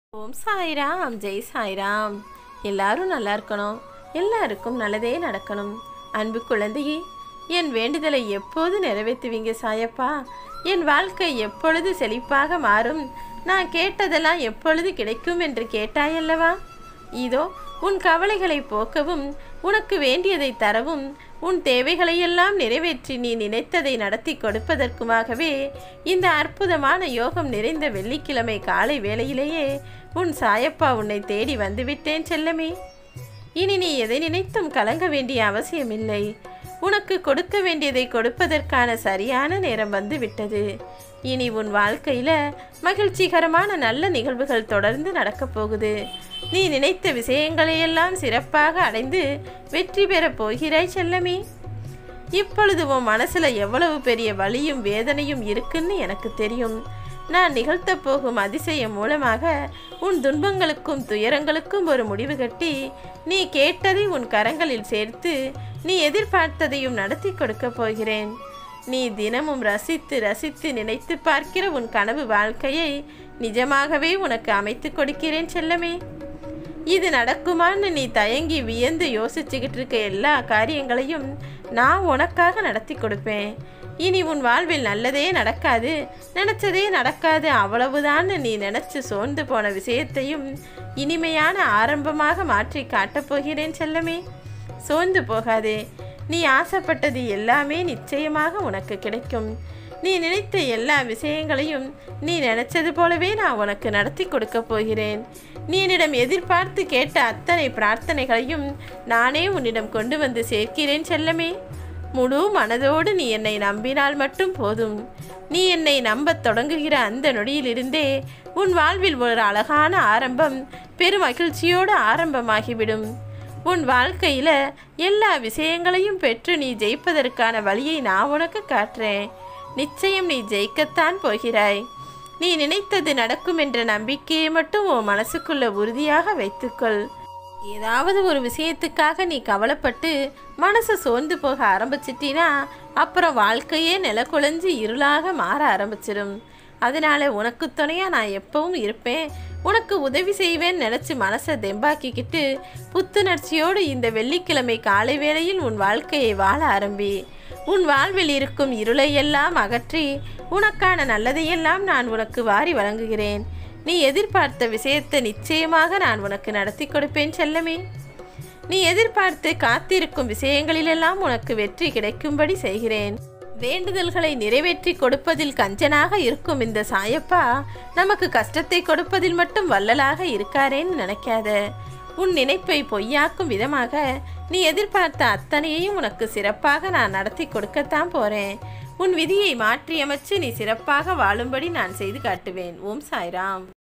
ஓம் சாய்ராம், ஜெய் சாய்ராம். எல்லாரும் நல்லா இருக்கணும், எல்லாருக்கும் நல்லதே நடக்கணும். அன்பு குழந்தையே, என் வேண்டுதலை எப்போது நிறைவேற்றுவீங்க சாயப்பா? என் வாழ்க்கை எப்பொழுது செழிப்பாக மாறும்? நான் கேட்டதெல்லாம் எப்பொழுது கிடைக்கும் என்று கேட்டாயல்லவா? இதோ உன் கவலைகளை போக்கவும், உனக்கு வேண்டியதை தரவும், உன் தேவைகளையெல்லாம் நிறைவேற்றி நீ நினைத்ததை நடத்தி கொடுப்பதற்குமாகவே இந்த அற்புதமான யோகம் நிறைந்த வெள்ளிக்கிழமை காலை வேளையிலேயே உன் சாயப்பா உன்னை தேடி வந்துவிட்டேன் செல்லமே. இனி நீ எதை நினைத்தும் கலங்க வேண்டிய அவசியமில்லை. உனக்கு கொடுக்க வேண்டியதை கொடுப்பதற்கான சரியான நேரம் வந்து விட்டது. இனி உன் வாழ்க்கையில் மகிழ்ச்சிகரமான நல்ல நிகழ்வுகள் தொடர்ந்து நடக்கப் போகுது. நீ நினைத்த விஷயங்களையெல்லாம் சிறப்பாக அடைந்து வெற்றி பெறப் போகிறாய் செல்லமே. இப்பொழுது உன் மனசில் எவ்வளவு பெரிய வலியும் வேதனையும் இருக்குன்னு எனக்கு தெரியும். நான் நிகழ்த்த போகும் அதிசயம் மூலமாக உன் துன்பங்களுக்கும் துயரங்களுக்கும் ஒரு முடிவு கட்டி நீ கேட்டதை உன் கரங்களில் சேர்த்து நீ எதிர்பார்த்ததையும் நடத்தி கொடுக்க போகிறேன். நீ தினமும் ரசித்து ரசித்து நினைத்து பார்க்கிற உன் கனவு வாழ்க்கையை நிஜமாகவே உனக்கு அமைத்து கொடுக்கிறேன் செல்லமே. இது நடக்குமான்னு நீ தயங்கி வியந்து யோசிச்சுக்கிட்டு இருக்க எல்லா காரியங்களையும் நான் உனக்காக நடத்தி கொடுப்பேன். இனி உன் வாழ்வில் நல்லதே நடக்காது, நினச்சதே நடக்காது, அவ்வளவுதான் நீ நினச்சி சோர்ந்து போன விஷயத்தையும் இனிமையான ஆரம்பமாக மாற்றி காட்டப் போகிறேன் செல்லமே. சோர்ந்து போகாதே. நீ ஆசைப்பட்டது எல்லாமே நிச்சயமாக உனக்கு கிடைக்கும். நீ நினைத்த எல்லா விஷயங்களையும் நீ நினைச்சது போலவே நான் உனக்கு நடத்தி கொடுக்க போகிறேன். நீ என்னிடம் எதிர்பார்த்து கேட்ட அத்தனை பிரார்த்தனைகளையும் நானே உன்னிடம் கொண்டு வந்து சேர்க்கிறேன் செல்லமே. முழு மனதோடு நீ என்னை நம்பினால் மட்டும் போதும். நீ என்னை நம்பத் தொடங்குகிற அந்த நொடியிலிருந்தே உன் வாழ்வில் ஒரு அழகான ஆரம்பம் பெரும் மகிழ்ச்சியோடு ஆரம்பமாகிவிடும். உன் வாழ்க்கையில் எல்லா விஷயங்களையும் பெற்று நீ ஜெயிப்பதற்கான வழியை நான் உனக்கு காட்டுறேன். நிச்சயம் நீ ஜெயிக்கத்தான் போகிறாய். நீ நினைத்தது நடக்கும் என்ற நம்பிக்கையை மட்டும் உன் மனசுக்குள்ள உறுதியாக வைத்துக்கொள். ஏதாவது ஒரு விஷயத்துக்காக நீ கவலைப்பட்டு மனசை சோர்ந்து போக ஆரம்பிச்சிட்டினா அப்புறம் வாழ்க்கையே நிலக்குலைஞ்சு இருளாக மாற ஆரம்பிச்சிடும். அதனால உனக்கு துணையாக நான் எப்பவும் இருப்பேன், உனக்கு உதவி செய்வேன் நினச்சி மனசை தெம்பாக்கிக்கிட்டு புத்துணர்ச்சியோடு இந்த வெள்ளிக்கிழமை காலை வேளையில் உன் வாழ்க்கையை வாழ ஆரம்பி. உன் வாழ்வில் இருக்கும் இருளையெல்லாம் அகற்றி உனக்கான நல்லதையெல்லாம் நான் உனக்கு வாரி வழங்குகிறேன். நீ எதிர்பார்த்த விஷயத்தை நிச்சயமாக நான் உனக்கு நடத்தி கொடுப்பேன் செல்லமே. நீ எதிர்பார்த்து காத்திருக்கும் விஷயங்களிலெல்லாம் உனக்கு வெற்றி கிடைக்கும்படி செய்கிறேன். வேண்டுதல்களை நிறைவேற்றி கொடுப்பதில் கஞ்சனாக இருக்கும் இந்த சாயப்பா நமக்கு கஷ்டத்தை கொடுப்பதில் மட்டும் வள்ளலாக இருக்காரேன்னு நினைக்காத. உன் நினைப்பை பொய்யாக்கும் விதமாக நீ எதிர்பார்த்த அத்தனையையும் உனக்கு சிறப்பாக நான் நடத்தி கொடுக்கத்தான் போறேன். உன் விதியை மாற்றியமைச்சு நீ சிறப்பாக வாழும்படி நான் செய்து காட்டுவேன். ஓம் சாய்ராம்.